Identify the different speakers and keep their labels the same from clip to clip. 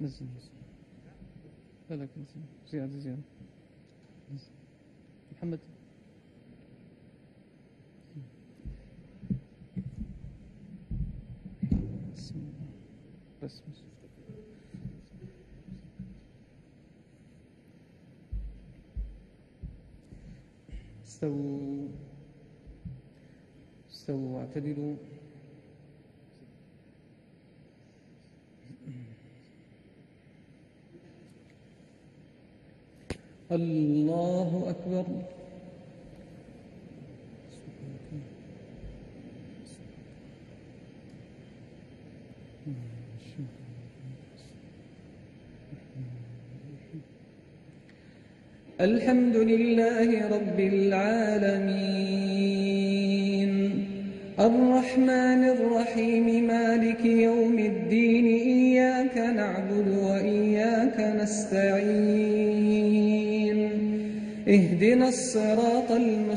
Speaker 1: لا لا زيادة محمد بس استووا واعتدلوا. الله أكبر. الحمد لله رب العالمين الرحمن الرحيم مالك يوم الدين إياك نعبد وإياك نستعين اهدنا الصراط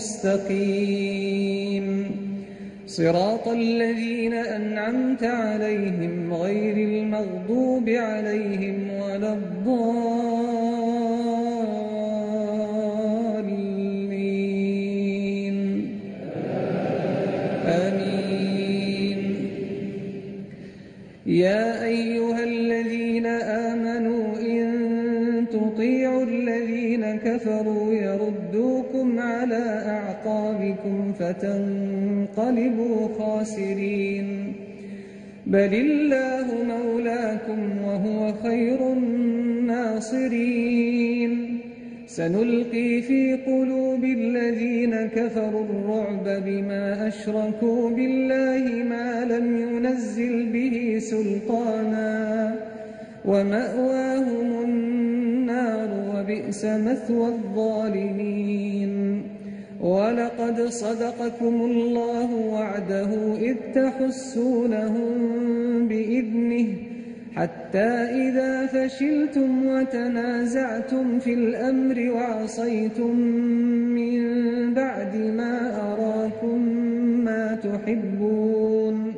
Speaker 1: المستقيم صراط الذين أنعمت عليهم غير المغضوب عليهم ولا الضالين آمين. يا أيها الذين آمنوا إن تطيعوا الذين كفروا يردوكم على أعقابكم فتنقلبوا خاسرين بل الله مولاكم وهو خير الناصرين سنلقي في قلوب الذين كفروا الرعب بما أشركوا بالله ما لم ينزل به سلطانا ومأواهم النار وبئس مثوى الظالمين ولقد صدقكم الله وعده إذ تحسونهم بإذنه حتى إذا فشلتم وتنازعتم في الأمر وعصيتم من بعد ما أراكم ما تحبون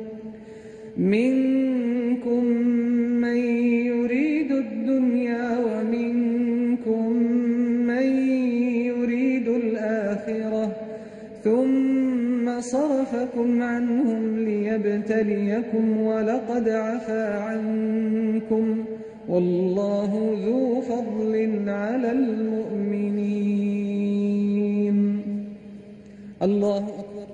Speaker 1: منكم من يريد الدنيا ومنكم من يريد الآخرة ثم صرفكم عنهم ليبتليكم ولقد عفا عنكم والله ذو فضل على المؤمنين. الله أكبر.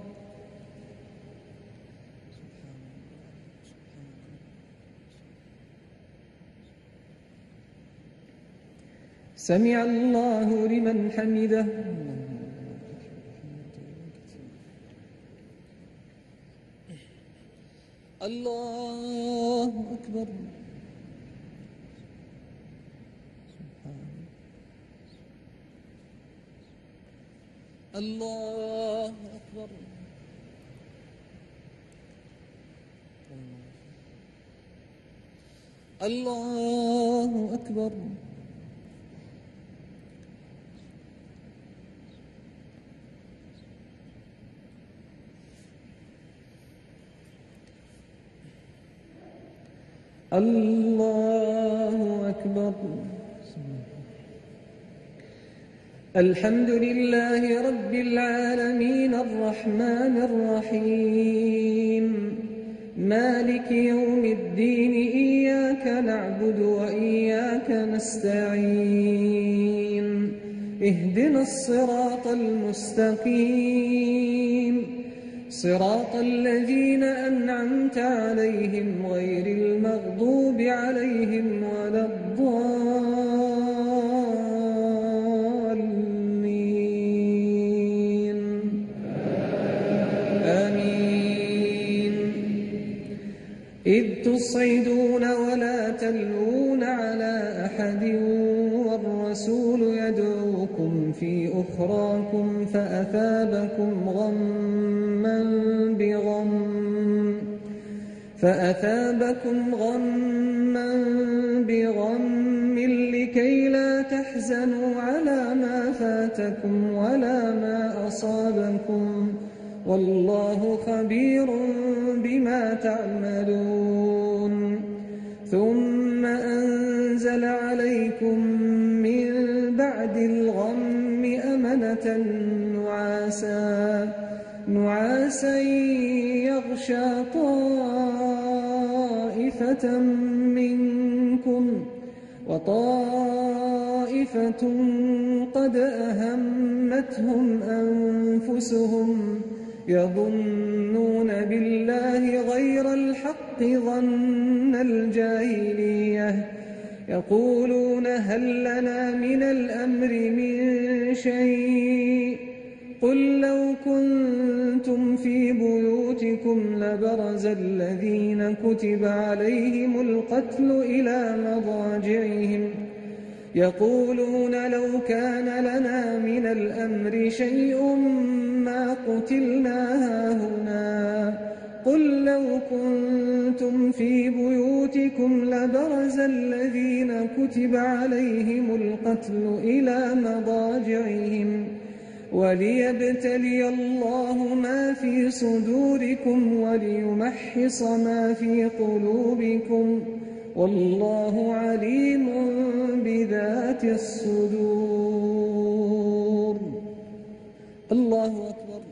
Speaker 1: سمع الله لمن حمده. الله أكبر. الله أكبر. الله أكبر. الله أكبر. الحمد لله رب العالمين الرحمن الرحيم مالك يوم الدين إياك نعبد وإياك نستعين اهدنا الصراط المستقيم صراط الذين أنعمت عليهم غير المغضوب عليهم ولا الضالين آمين. إذ تصعدون ولا تلوون على أحد والرسول يدعوكم في أخراكم فأثابكم غما بغم لكي لا تحزنوا على ما فاتكم ولا ما أصابكم والله خبير بما تعملون. ثم أنزل أنزل عليكم من بعد الغم أمنة نعاسا يغشى طائفة منكم وطائفة قد أهمتهم أنفسهم يظنون بالله غير الحق ظن الجاهلية يقولون هل لنا من الأمر من شيء قل لو كنتم في بيوتكم لبرز الذين كتب عليهم القتل إلى مضاجعهم يقولون لو كان لنا من الأمر شيء ما قتلنا هاهنا قل لو كنتم في بيوتكم لبرز الذين كتب عليهم القتل إلى مضاجعهم وليبتلي الله ما في صدوركم وليمحص ما في قلوبكم والله عليم بذات الصدور. الله أكبر.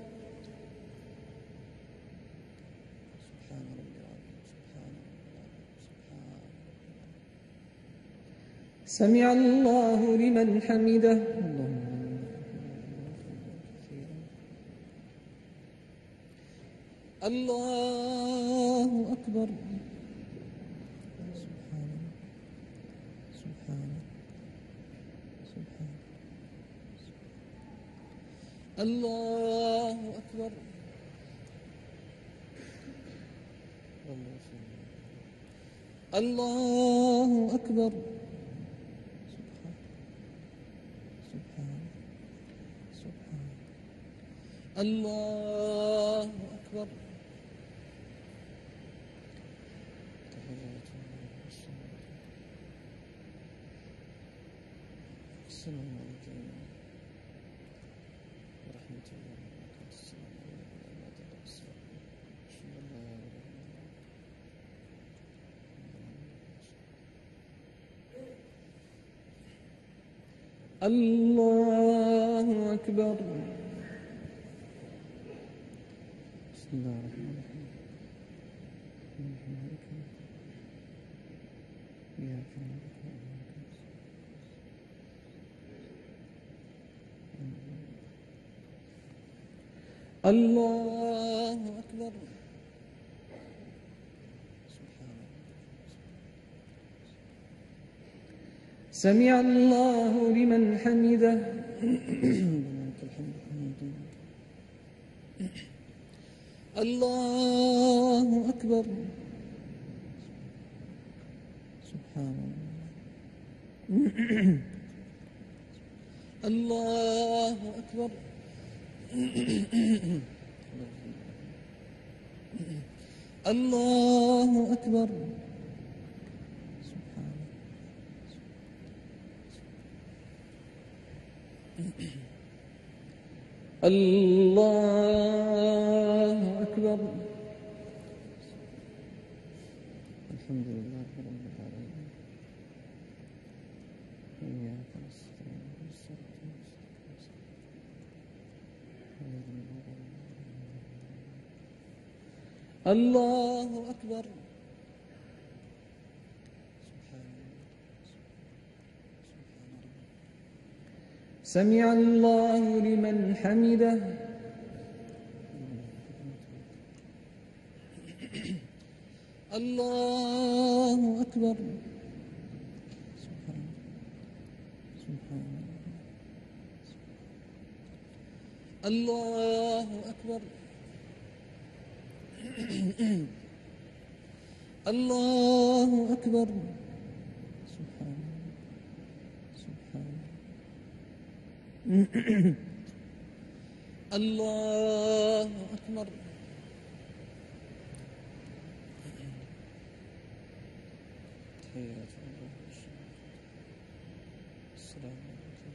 Speaker 1: سمع الله لمن حمده. الله أكبر. الله أكبر. الله أكبر. الله أكبر. السلام عليكم ورحمة الله وبركاته. السلام عليكم. الله أكبر. بسم الله الرحمن الرحيم. إياك نعبد وإياك نستعين. الله أكبر. سمع الله لمن حمده. الله أكبر. سبحان الله. الله أكبر. الله أكبر. الله أكبر. الحمد لله رب العالمين. إياك نستعين. الله أكبر. سمع الله لمن حمده. الله أكبر. الله أكبر. الله أكبر. الله أكبر. السلام عليكم.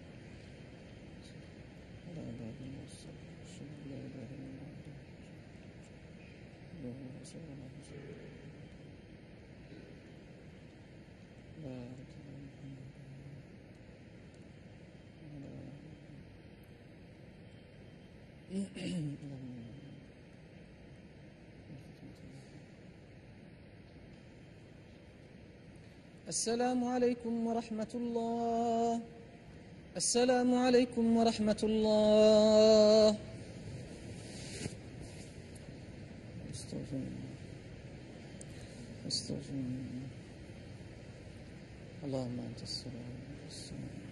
Speaker 1: لا إله إلا الله. لا إله إلا الله. اللهم صل على محمد. السلام عليكم ورحمة الله. السلام عليكم ورحمة الله. استغفر الله. استغفر الله. اللهم أنت السلام.